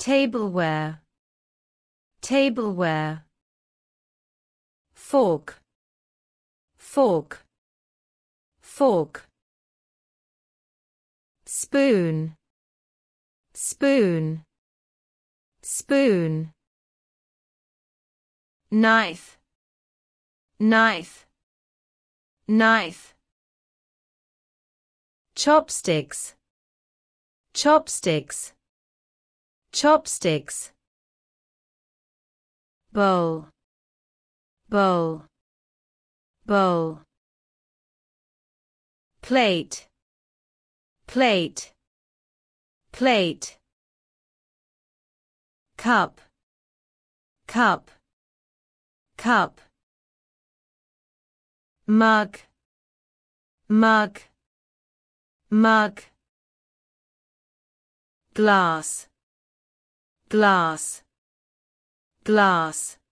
Tableware. Tableware. Fork. Fork. Fork. Spoon. Spoon. Spoon. Knife. Knife. Knife. Chopsticks. Chopsticks. Chopsticks. Bowl. Bowl. Bowl. Plate. Plate. Plate. Cup. Cup. Cup. Mug. Mug. Mug. Glass. Glass. Glass.